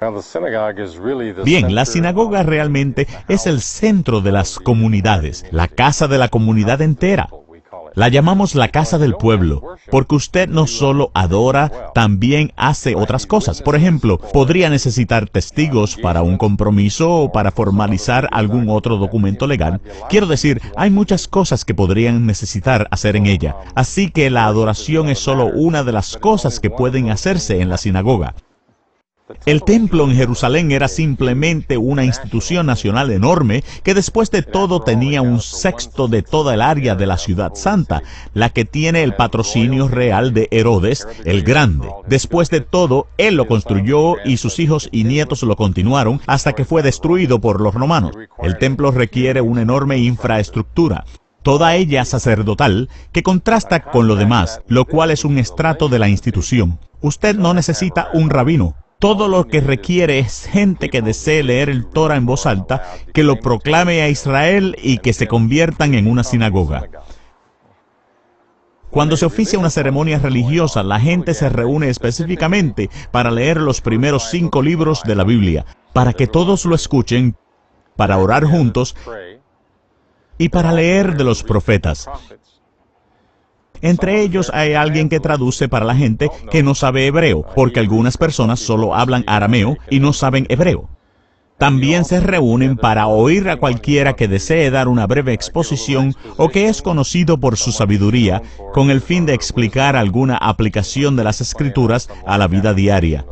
Bien, la sinagoga realmente es el centro de las comunidades, la casa de la comunidad entera. La llamamos la casa del pueblo, porque usted no solo adora, también hace otras cosas. Por ejemplo, podría necesitar testigos para un compromiso o para formalizar algún otro documento legal. Quiero decir, hay muchas cosas que podrían necesitar hacer en ella. Así que la adoración es solo una de las cosas que pueden hacerse en la sinagoga. El templo en Jerusalén era simplemente una institución nacional enorme que después de todo tenía un sexto de toda el área de la ciudad santa, la que tiene el patrocinio real de Herodes el Grande. Después de todo, él lo construyó y sus hijos y nietos lo continuaron hasta que fue destruido por los romanos. El templo requiere una enorme infraestructura, toda ella sacerdotal, que contrasta con lo demás, lo cual es un estrato de la institución. Usted no necesita un rabino. Todo lo que requiere es gente que desee leer el Torah en voz alta, que lo proclame a Israel y que se conviertan en una sinagoga. Cuando se oficia una ceremonia religiosa, la gente se reúne específicamente para leer los primeros 5 libros de la Biblia, para que todos lo escuchen, para orar juntos y para leer de los profetas. Entre ellos hay alguien que traduce para la gente que no sabe hebreo, porque algunas personas solo hablan arameo y no saben hebreo. También se reúnen para oír a cualquiera que desee dar una breve exposición o que es conocido por su sabiduría, con el fin de explicar alguna aplicación de las Escrituras a la vida diaria.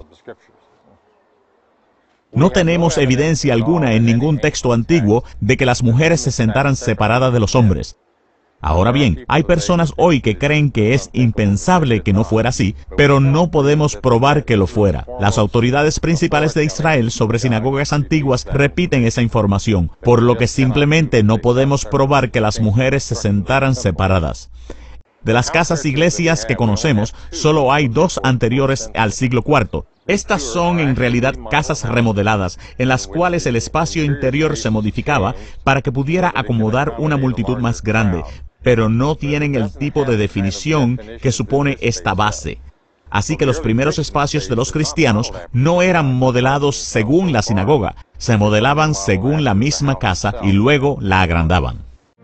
No tenemos evidencia alguna en ningún texto antiguo de que las mujeres se sentaran separadas de los hombres. Ahora bien, hay personas hoy que creen que es impensable que no fuera así, pero no podemos probar que lo fuera. Las autoridades principales de Israel sobre sinagogas antiguas repiten esa información, por lo que simplemente no podemos probar que las mujeres se sentaran separadas. De las casas iglesias que conocemos, solo hay 2 anteriores al siglo IV. Estas son en realidad casas remodeladas, en las cuales el espacio interior se modificaba para que pudiera acomodar una multitud más grande, pero no tienen el tipo de definición que supone esta base. Así que los primeros espacios de los cristianos no eran modelados según la sinagoga, se modelaban según la misma casa y luego la agrandaban.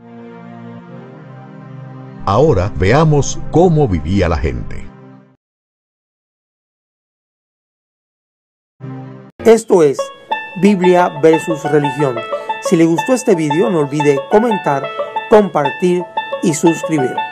Ahora veamos cómo vivía la gente. Esto es Biblia versus religión. Si le gustó este video, no olvide comentar, compartir y suscribir.